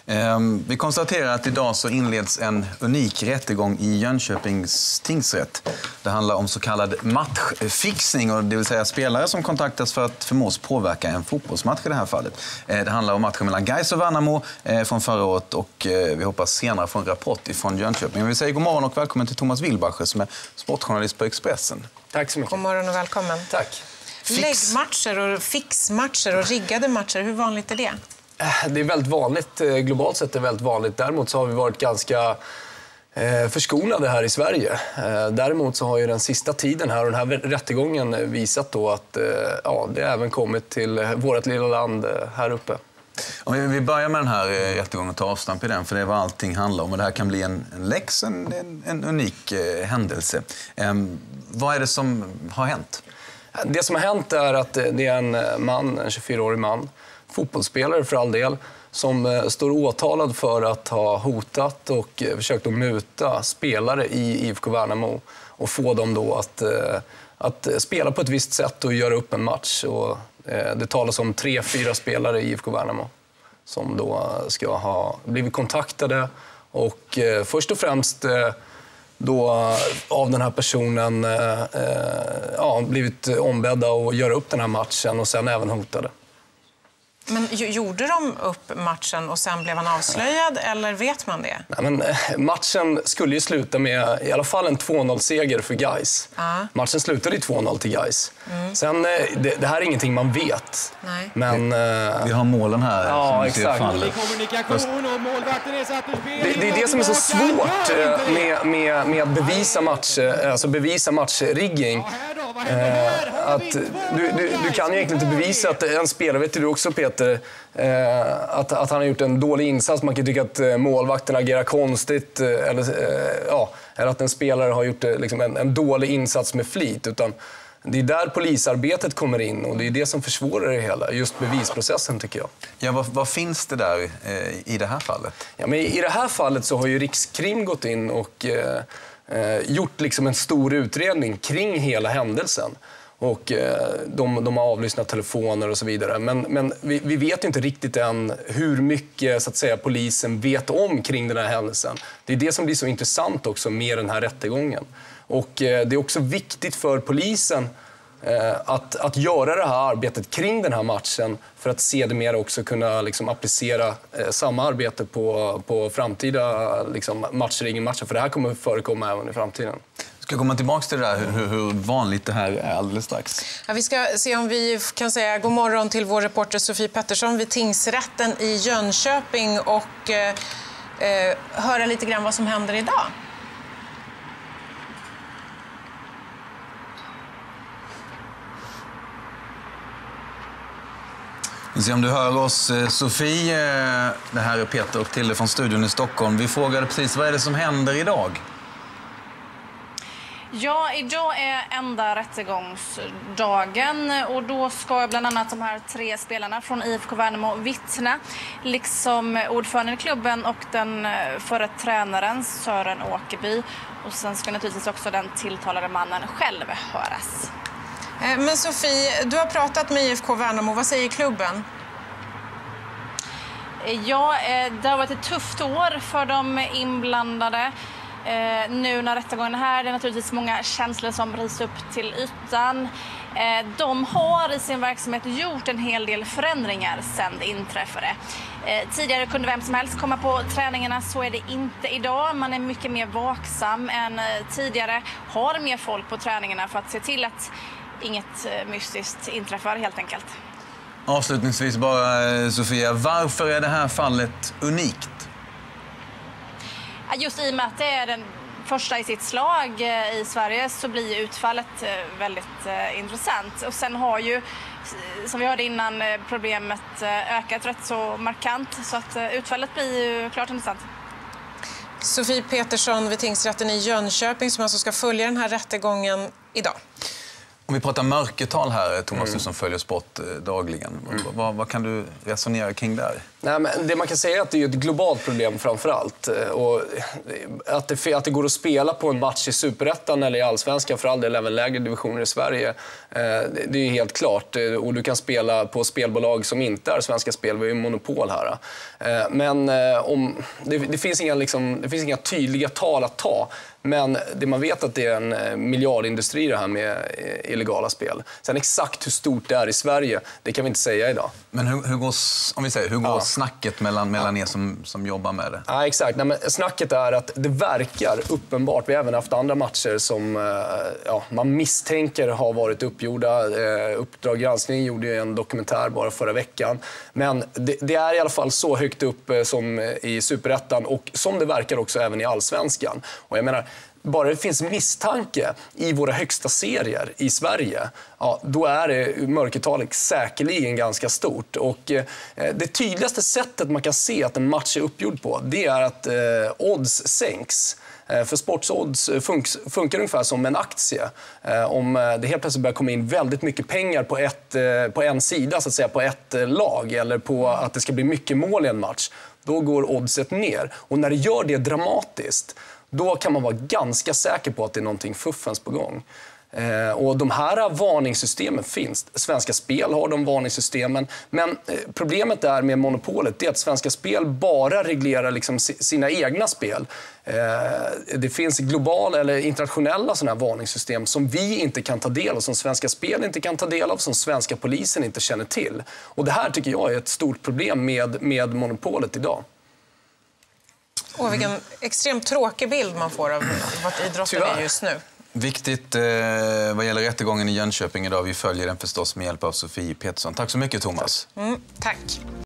Vi konstaterar att idag så inleds en unik rättegång i Jönköpings tingsrätt. Det handlar om så kallad matchfixning, och det vill säga spelare som kontaktas för att förmås påverka en fotbollsmatch i det här fallet. Det handlar om matchen mellan Gais och Värnamo från förra året, och vi hoppas senare få en rapport ifrån Jönköping. Jag vill säga god morgon och välkommen till Thomas Wilbacher som är sportjournalist på Expressen. Tack så mycket. God morgon och välkommen. Tack. Läggmatcher och fixmatcher och riggade matcher, hur vanligt är det? Det är väldigt vanligt, globalt sett är det väldigt vanligt. Däremot så har vi varit ganska förskonade här i Sverige. Däremot så har ju den sista tiden här och den här rättegången visat då att det även kommit till vårt lilla land här uppe. Om vi börjar med den här rättegången och tar avstamp i den, för det är vad allting handlar om. Och det här kan bli en läx, en unik händelse. Vad är det som har hänt? Det som har hänt är att det är en man, en 24-årig man, fotbollsspelare för all del, som står åtalad för att ha hotat och försökt att muta spelare i IFK Värnamo och få dem då att spela på ett visst sätt och göra upp en match. Och det talas om 3-4 spelare i IFK Värnamo som då ska ha blivit kontaktade och först och främst då av den här personen blivit ombedda att göra upp den här matchen och sen även hotade. Men gjorde de upp matchen och sen blev han avslöjad, eller vet man det? Nej, men matchen skulle ju sluta med i alla fall en 2-0-seger för Gais. Matchen slutade i 2-0 till Gais. Sen, det här är ingenting man vet. Nej. Men, vi har målen här. Ja, exakt. Det är det som är så svårt med att bevisa matchrigging. Att du kan ju egentligen inte bevisa att en spelare, vet du också Peter, att han har gjort en dålig insats. Man kan tycka att målvakten agerar konstigt eller att en spelare har gjort liksom en dålig insats med flit, utan det är där polisarbetet kommer in och det är det som försvårar det hela, just bevisprocessen tycker jag. Ja, vad finns det där i det här fallet? Ja, men i det här fallet så har ju Rikskrim gått in och gjort liksom en stor utredning kring hela händelsen. Och de har avlyssnat telefoner och så vidare. Men vi vet ju inte riktigt än hur mycket så att säga, polisen vet om kring den här händelsen. Det är det som blir så intressant också med den här rättegången. Och det är också viktigt för polisen att göra det här arbetet kring den här matchen för att sedermera också kunna liksom applicera samma arbete på framtida liksom, matcher. För det här kommer förekomma även i framtiden. Ska jag komma tillbaka till det där, hur vanligt det här är alldeles strax? Ja, vi ska se om vi kan säga god morgon till vår reporter Sofie Pettersson vid tingsrätten i Jönköping och höra lite grann vad som händer idag. Vi ser om du hör oss, Sofie. Det här är Peter och Tilde från studion i Stockholm. Vi frågade precis, vad är det som händer idag? Ja, idag är enda rättegångsdagen och då ska bland annat de här 3 spelarna från IFK Värnamo vittna, liksom ordföranden i klubben och den förre tränaren Sören Åkerby. Och sen ska naturligtvis också den tilltalade mannen själv höras. Men Sofie, du har pratat med IFK Värnamo. Vad säger klubben? Ja, det har varit ett tufft år för de inblandade. Nu när rättegången är här, det är naturligtvis många känslor som rivs upp till ytan. De har i sin verksamhet gjort en hel del förändringar sedan det inträffade. Tidigare kunde vem som helst komma på träningarna, så är det inte idag. Man är mycket mer vaksam än tidigare, har mer folk på träningarna för att se till att inget mystiskt inträffar helt enkelt. Avslutningsvis bara, Sofia, varför är det här fallet unikt? Just i och med att det är den första i sitt slag i Sverige så blir utfallet väldigt intressant. Och sen har ju, som vi hörde innan, problemet ökat rätt så markant. Så att utfallet blir ju klart intressant. Sofie Pettersson vid tingsrätten i Jönköping som alltså ska följa den här rättegången idag. Om vi pratar mörkertal här, Thomas, du som följer sport dagligen. Vad kan du resonera kring där? Nej, men det man kan säga är att det är ett globalt problem framför allt. Och att det går att spela på en match i Superettan eller i Allsvenskan, för all del även lägre divisioner i Sverige, det är helt klart. Och du kan spela på spelbolag som inte är Svenska Spel, vi är ju monopol här. Men det finns inga tydliga tal att ta. Men det man vet att det är en miljardindustri det här med illegala spel. Sen exakt hur stort det är i Sverige, det kan vi inte säga idag. Men hur går snacket mellan er som jobbar med det? Ja, exakt. Nej, men snacket är att det verkar uppenbart. Vi har även haft andra matcher som man misstänker har varit uppgjorda. Uppdrag granskning gjorde ju en dokumentär bara förra veckan. Men det är i alla fall så högt upp som i Superettan och som det verkar också även i Allsvenskan. Och jag menar, bara det finns misstanke i våra högsta serier i Sverige, då är det mörkertalet säkerligen ganska stort. Och det tydligaste sättet man kan se att en match är uppgjord på, det är att odds sänks. För sportsodds funkar ungefär som en aktie. Om det helt plötsligt börjar komma in väldigt mycket pengar på en sida, så att säga, på ett lag, eller på att det ska bli mycket mål i en match, då går oddset ner. Och när det gör det dramatiskt, då kan man vara ganska säker på att det är någonting fuffens på gång. Och de här varningssystemen finns. Svenska Spel har de varningssystemen. Men problemet är med monopolet är att Svenska Spel bara reglerar liksom sina egna spel. Det finns globala eller internationella sådana här varningssystem som vi inte kan ta del av, som Svenska Spel inte kan ta del av, som svenska polisen inte känner till. Och det här tycker jag är ett stort problem med monopolet idag. Vilken extremt tråkig bild man får av vad idrotten är just nu. Viktigt vad gäller rättegången i Jönköping idag. Vi följer den förstås med hjälp av Sofie Pettersson. Tack så mycket, Thomas. Tack.